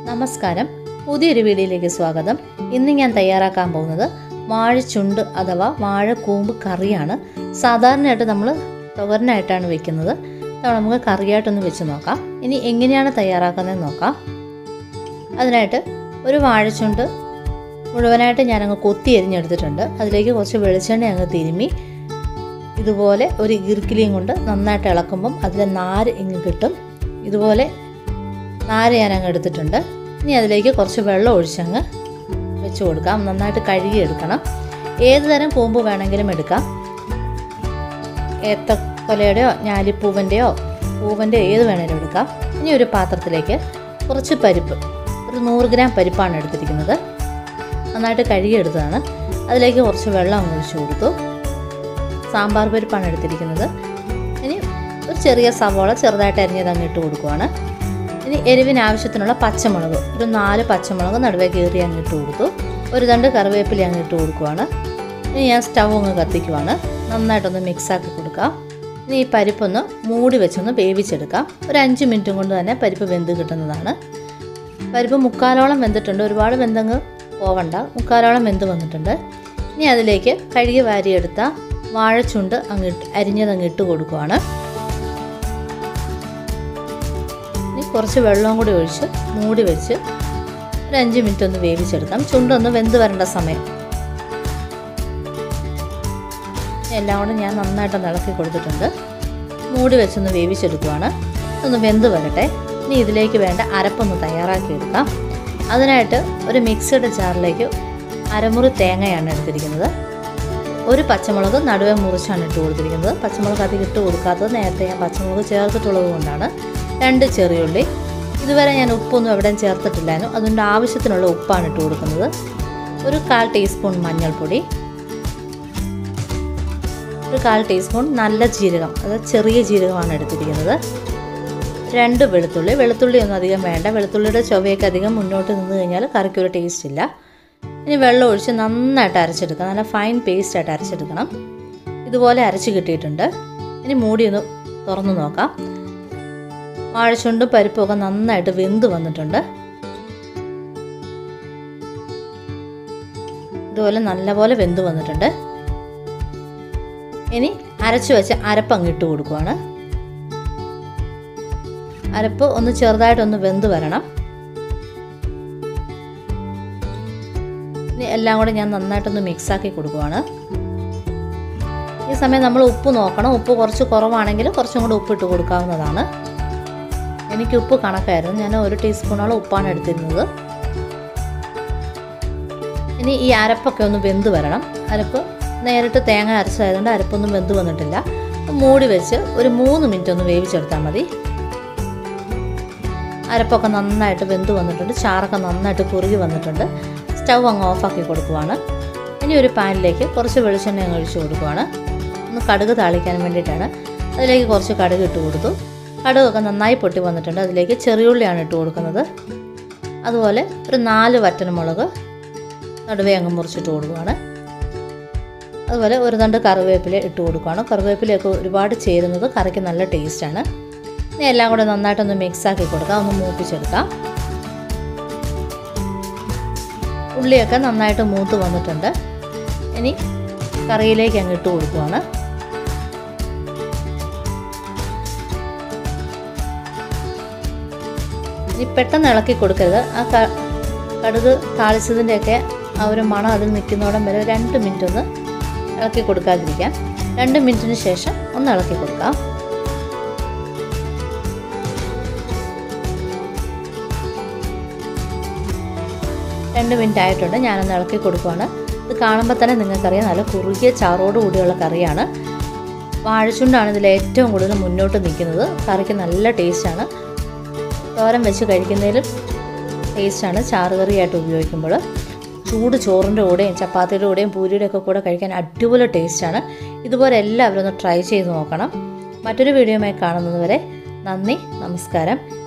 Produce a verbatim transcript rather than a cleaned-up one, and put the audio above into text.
നമസ്കാരം, പുതിയൊരു വീഡിയോയിലേക്ക് സ്വാഗതം. ഇന്ന് ഞാൻ തയ്യാറാക്കാൻ പോകുന്നത് വാഴച്ചുണ്ട് അഥവാ വാഴക്കൂമ്പ് കറിയാണ്. സാധാരണയായിട്ട് നമ്മൾ തോരനായിട്ടാണ് വെക്കുന്നത്. നമുക്ക് കറിയായിട്ടൊന്ന് വെച്ച് നോക്കാം. ഇനി എങ്ങനെയാണ് തയ്യാറാക്കുന്നതെന്ന് നോക്കാം. അതിനായിട്ട് ഒരു വാഴച്ചുണ്ട് മുഴുവനായിട്ട് ഞാനങ്ങ് കൊത്തി എരിഞ്ഞെടുത്തിട്ടുണ്ട്. അതിലേക്ക് കുറച്ച് വെളിച്ചെണ്ണ അങ്ങ് തിരുമ്മി ഇതുപോലെ ഒരു ഈർക്കിലിയും കൊണ്ട് നന്നായിട്ട് ഇളക്കുമ്പം അതിലെ നാര് ഇങ്ങ് കിട്ടും. ഇതുപോലെ നാര് ഞാൻ അങ്ങ് എടുത്തിട്ടുണ്ട്. ഇനി അതിലേക്ക് കുറച്ച് വെള്ളം ഒഴിച്ചങ്ങ് വെച്ച് കൊടുക്കാം. നന്നായിട്ട് കഴുകിയെടുക്കണം. ഏത് തരം കൂമ്പ് വേണമെങ്കിലും എടുക്കാം. ഏത്തക്കൊലയുടെയോ ഞാലിപ്പൂവൻ്റെയോ പൂവൻ്റെയോ ഏത് വേണമെങ്കിലും എടുക്കാം. ഇനി ഒരു പാത്രത്തിലേക്ക് കുറച്ച് പരിപ്പ്, ഒരു നൂറ് ഗ്രാം പരിപ്പാണ് എടുത്തിരിക്കുന്നത്. നന്നായിട്ട് കഴുകിയെടുത്തതാണ്. അതിലേക്ക് കുറച്ച് വെള്ളം ഒഴിച്ച് കൊടുത്തു. സാമ്പാർ പരിപ്പാണ് എടുത്തിരിക്കുന്നത്. ഇനി ഒരു ചെറിയ സവോള ചെറുതായിട്ട് അരിഞ്ഞത് അങ്ങ് ഇട്ട് കൊടുക്കുവാണ്. ഇനി എരിവിന് ആവശ്യത്തിനുള്ള പച്ചമുളക്, ഒരു നാല് പച്ചമുളക് നടുവേ കീറി അങ്ങ് ഇട്ട് കൊടുത്തു. ഒരു തണ്ട് കറിവേപ്പില അങ്ങ് ഇട്ട് കൊടുക്കുവാണ്. ഇനി ഞാൻ സ്റ്റവ് അങ്ങ് കത്തിക്കുവാണ്. നന്നായിട്ടൊന്ന് മിക്സാക്കി കൊടുക്കാം. ഇനി ഈ പരിപ്പൊന്ന് മൂടി വെച്ചൊന്ന് വേവിച്ചെടുക്കാം. ഒരു അഞ്ച് മിനിറ്റും കൊണ്ട് തന്നെ പരിപ്പ് വെന്ത് കിട്ടുന്നതാണ്. പരിപ്പ് മുക്കാലോളം വെന്തിട്ടുണ്ട്. ഒരുപാട് വെന്തങ്ങ് പോവണ്ട. മുക്കാലോളം വെന്ത് വന്നിട്ടുണ്ട്. ഇനി അതിലേക്ക് കഴുകി വാരിയെടുത്ത വാഴച്ചുണ്ട് അങ്ങ് അരിഞ്ഞതങ്ങ് ഇട്ട് കൊടുക്കുവാണ്. കുറച്ച് വെള്ളവും കൂടി ഒഴിച്ച് മൂടി വെച്ച് ഒരു അഞ്ച് മിനിറ്റ് ഒന്ന് വേവിച്ചെടുക്കാം. ചുണ്ടൊന്ന് വെന്ത് വരേണ്ട സമയം. എല്ലാം കൂടെ ഞാൻ നന്നായിട്ടൊന്ന് ഇളക്കി കൊടുത്തിട്ടുണ്ട്. മൂടി വെച്ചൊന്ന് വേവിച്ചെടുക്കുവാണ്. ഒന്ന് വെന്ത് വരട്ടെ. ഇനി ഇതിലേക്ക് വേണ്ട അരപ്പൊന്ന് തയ്യാറാക്കിയെടുക്കാം. അതിനായിട്ട് ഒരു മിക്സിയുടെ ജാറിലേക്ക് അരമുറി തേങ്ങയാണ് എടുത്തിരിക്കുന്നത്. ഒരു പച്ചമുളക് നടുവേ മുറിച്ചാണ് ഇട്ട് കൊടുത്തിരിക്കുന്നത്. പച്ചമുളക് അധികം ഇട്ട് കൊടുക്കാത്തത് നേരത്തെ ഞാൻ പച്ചമുളക് ചേർത്തിട്ടുള്ളത് കൊണ്ടാണ്. രണ്ട് ചെറിയുള്ളി. ഇതുവരെ ഞാൻ ഉപ്പൊന്നും എവിടെയും ചേർത്തിട്ടില്ലായിരുന്നു. അതുകൊണ്ട് ആവശ്യത്തിനുള്ള ഉപ്പാണ് ഇട്ട് കൊടുക്കുന്നത്. ഒരു കാൽ ടീസ്പൂൺ മഞ്ഞൾപ്പൊടി, ഒരു കാൽ ടീസ്പൂൺ നല്ല ജീരകം, അതായത് ചെറിയ ജീരകമാണ് എടുത്തിരിക്കുന്നത്. രണ്ട് വെളുത്തുള്ളി. വെളുത്തുള്ളി ഒന്നും അധികം വേണ്ട. വെളുത്തുള്ളിയുടെ ചുവയൊക്കെ അധികം മുന്നോട്ട് നിന്ന് കഴിഞ്ഞാൽ കറിക്കൊരു ടേസ്റ്റ് ഇല്ല. ഇനി വെള്ളം ഒഴിച്ച് നന്നായിട്ട് അരച്ചെടുക്കണം. നല്ല ഫൈൻ പേസ്റ്റായിട്ട് അരച്ചെടുക്കണം. ഇതുപോലെ അരച്ച് കിട്ടിയിട്ടുണ്ട്. ഇനി മൂടി ഒന്ന് തുറന്ന് നോക്കാം. വാഴച്ചുണ്ടും പരിപ്പൊക്കെ നന്നായിട്ട് വെന്ത് വന്നിട്ടുണ്ട്. ഇതുപോലെ നല്ലപോലെ വെന്ത് വന്നിട്ടുണ്ട്. ഇനി അരച്ചു വെച്ച് അരപ്പ് അങ്ങ് ഇട്ട് കൊടുക്കുവാണ്. അരപ്പ് ഒന്ന് ചെറുതായിട്ടൊന്ന് വെന്ത് വരണം. ഇനി എല്ലാം കൂടെ ഞാൻ നന്നായിട്ടൊന്ന് മിക്സാക്കി കൊടുക്കുവാണ്. ഈ സമയം നമ്മൾ ഉപ്പ് നോക്കണം. ഉപ്പ് കുറച്ച് കുറവാണെങ്കിൽ കുറച്ചും കൂടെ ഉപ്പിട്ട് കൊടുക്കാവുന്നതാണ്. എനിക്ക് ഉപ്പ് കണക്കായിരുന്നു. ഞാൻ ഒരു ടീസ്പൂണോളം ഉപ്പാണ് എടുത്തിരുന്നത്. ഇനി ഈ അരപ്പൊക്കെ ഒന്ന് വെന്ത് വരണം. അരപ്പ് നേരിട്ട് തേങ്ങ അരച്ചതായതുകൊണ്ട് അരപ്പൊന്നും വെന്ത് വന്നിട്ടില്ല. മൂടി വെച്ച് ഒരു മൂന്ന് മിനിറ്റ് ഒന്ന് വേവിച്ചെടുത്താൽ മതി. അരപ്പൊക്കെ നന്നായിട്ട് വെന്ത് വന്നിട്ടുണ്ട്. ചാറൊക്കെ നന്നായിട്ട് കുറുകി വന്നിട്ടുണ്ട്. സ്റ്റൗ അങ്ങ് ഓഫാക്കി കൊടുക്കുവാണ്. ഇനി ഒരു പാനിലേക്ക് കുറച്ച് വെളിച്ചെണ്ണ അങ്ങ് ഒഴിച്ച് കൊടുക്കുവാണ്. ഒന്ന് കടുക് താളിക്കാൻ വേണ്ടിയിട്ടാണ്. അതിലേക്ക് കുറച്ച് കടുക് ഇട്ട് കൊടുത്തു. കടുകൊക്കെ നന്നായി പൊട്ടി വന്നിട്ടുണ്ട്. അതിലേക്ക് ചെറിയുള്ളിയാണ് ഇട്ട് കൊടുക്കുന്നത്. അതുപോലെ ഒരു നാല് വറ്റൽമുളക് നടുവേ അങ്ങ് മുറിച്ചിട്ട് കൊടുക്കുകയാണ്. അതുപോലെ ഒരു തണ്ട് കറിവേപ്പില ഇട്ട് കൊടുക്കുകയാണ്. കറിവേപ്പിലയൊക്കെ ഒരുപാട് ചേരുന്നത് കറിക്ക് നല്ല ടേസ്റ്റാണ്. ഇനി എല്ലാം കൂടെ നന്നായിട്ടൊന്ന് മിക്സാക്കി കൊടുക്കാം. ഒന്ന് മൂപ്പിച്ചെടുക്കാം. ഉള്ളിയൊക്കെ നന്നായിട്ട് മൂത്ത് വന്നിട്ടുണ്ട്. ഇനി കറിയിലേക്ക് അങ്ങ് ഇട്ട് കൊടുക്കുകയാണ്. ഇനി പെട്ടെന്ന് ഇളക്കി കൊടുക്കരുത്. ആ കടുക് താളിച്ചതിൻ്റെയൊക്കെ ആ ഒരു മണം അതിൽ നിൽക്കുന്നോടം വരെ രണ്ട് മിനിറ്റ് ഒന്ന് ഇളക്കി കൊടുക്കാതിരിക്കാം. രണ്ട് മിനിറ്റിന് ശേഷം ഒന്ന് ഇളക്കി കൊടുക്കാം. രണ്ട് മിനിറ്റ് ആയിട്ടുണ്ട്. ഞാനൊന്ന് ഇളക്കി കൊടുക്കുവാണ്. ഇത് കാണുമ്പോൾ തന്നെ നിങ്ങൾക്കറിയാം നല്ല കുറുകിയ ചാറോട് കൂടിയുള്ള കറിയാണ്. വാഴച്ചുണ്ടാണ് ഇതിൽ ഏറ്റവും കൂടുതൽ മുന്നോട്ട് നിൽക്കുന്നത്. കറിക്ക് നല്ല ടേസ്റ്റാണ്. തോരൻ വെച്ച് കഴിക്കുന്നതിലും ടേസ്റ്റാണ് ചാറ് കറിയായിട്ട് ഉപയോഗിക്കുമ്പോൾ. ചൂട് ചോറിൻ്റെ കൂടെയും ചപ്പാത്തിയുടെ കൂടെയും പൂരിയുടെ ഒക്കെ കൂടെ കഴിക്കാൻ അടിപൊളി ടേസ്റ്റാണ്. ഇതുപോലെ എല്ലാവരും ഒന്ന് ട്രൈ ചെയ്ത് നോക്കണം. മറ്റൊരു വീഡിയോയുമായി കാണുന്നത് വരെ നന്ദി, നമസ്കാരം.